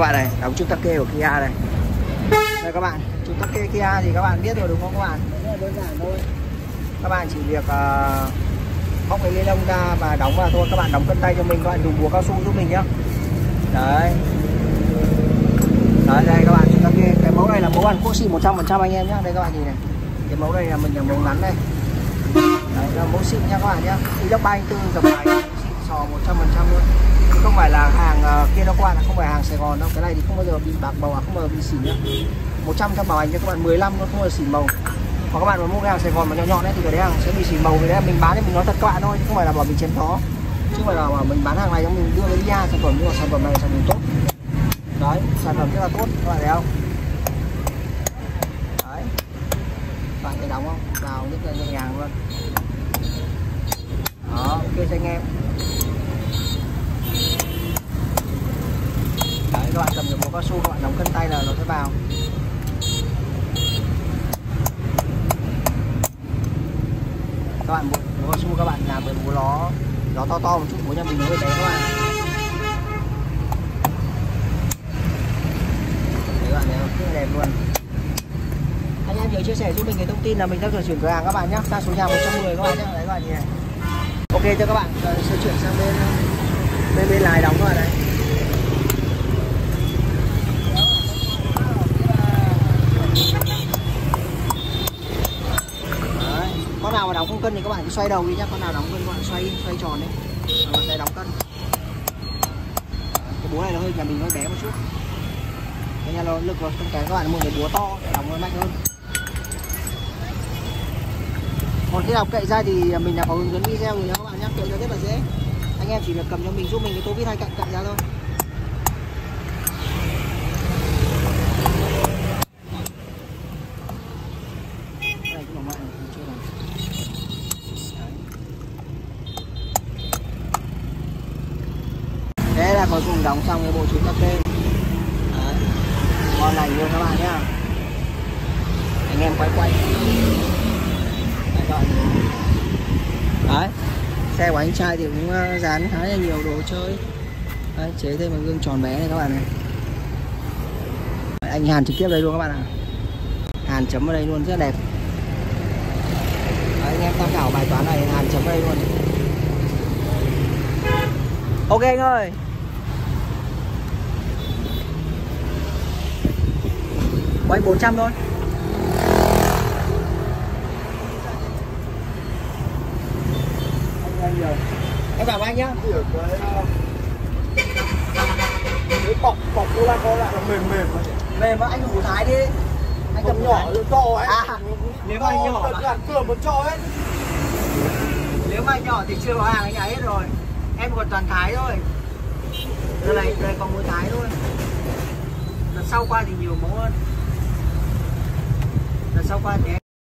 Các bạn này, đóng chữ Take của Kia này. Đây các bạn, chữ Take Kia thì các bạn biết rồi đúng không các bạn? Rất là đơn giản thôi. Các bạn chỉ việc bóc cái ni lông ra và đóng vào thôi. Các bạn đóng cân tay cho mình, các bạn dùng búa cao su giúp mình nhá. Đấy. Đấy đây các bạn, chúng ta kia cái mẫu này là mẫu ăn cỗ xịn 100% anh em nhá. Đây các bạn nhìn này. Cái mẫu này là mình là mẫu ngắn đây. Đấy là mẫu xịn nha các bạn nhá. Inox 304 dòng máy xịn sò 100% luôn. Không phải là hàng kia nó qua là không phải hàng Sài Gòn đâu. Cái này thì không bao giờ bị bạc màu, không bao giờ bị xỉn nhá. 100% bảo hành cho các bạn, 15 nó không bao giờ xỉn màu. Còn các bạn mà mua cái hàng Sài Gòn mà nhọn nhọn ấy thì cái đấy hàng sẽ bị xỉn màu. Vì đấy mình bán thì mình nói thật các bạn thôi, chứ không phải là bảo mình chém gió. Chứ không phải là bảo mình bán hàng này mình đưa cái video sản phẩm, nhưng mà sản phẩm này là sản phẩm tốt. Đấy, sản phẩm rất là tốt các bạn thấy không? Đấy. Bạn thấy đóng không? Vào rất là nhẹ nhàng luôn. Đó, ok cho anh em. Đấy, các bạn cầm được búa cao su, các bạn đóng cân tay là nó sẽ vào. Các bạn búa cao su các bạn làm với búa nó to to một chút, búa nhà mình nó hơi bé các bạn. Đấy các bạn thấy không? Rất là đẹp luôn. Anh em nhớ chia sẻ giúp mình cái thông tin là mình đang chuyển cửa hàng các bạn nhé, ra số nhà 110 các bạn nhé. Đấy các bạn nhìn này. Ok cho các bạn, sẽ chuyển sang bên lái đóng các bạn này. Đấy. Con nào mà đóng không cân thì các bạn cứ xoay đầu đi nhá, con nào đóng cân các bạn xoay tròn đấy. Đây đóng cân. Cái búa này nó hơi nhà mình hơi bé một chút. Cái nhà nó lực vào không kém, các bạn mua cái búa to để đóng nó mạnh hơn. Còn khi nào cậy ra thì mình đã có hướng dẫn video rồi nha các bạn nhé, cậy ra rất là dễ. Anh em chỉ việc cầm cho mình, giúp mình cái tô vít hay cậy ra thôi. Đây cái này chưa làm. Thế là cuối cùng đóng xong cái bộ chữ Take. Ngon lành luôn các bạn nhá. Anh em quay. Đấy, xe của anh trai thì cũng dán khá là nhiều đồ chơi. Đấy, chế thêm một gương tròn bé này các bạn này. Đấy, anh hàn trực tiếp đây luôn các bạn ạ. Hàn chấm ở đây luôn rất đẹp. Đấy, anh em tham khảo bài toán này, hàn chấm ở đây luôn. Ok anh ơi. Quay 400 thôi. Em chào anh nhá. Cái bọc cô la lại là mềm mà anh dùng Thái đi. Anh cầm nhỏ to ấy. À, nếu mà anh nhỏ là cửa một cho ấy. Nếu mà anh nhỏ thì chưa có hàng anh ấy hết rồi. Em còn toàn Thái thôi. Đây còn mỗi Thái thôi. Lần sau qua thì nhiều mẫu hơn. Lần sau qua thì em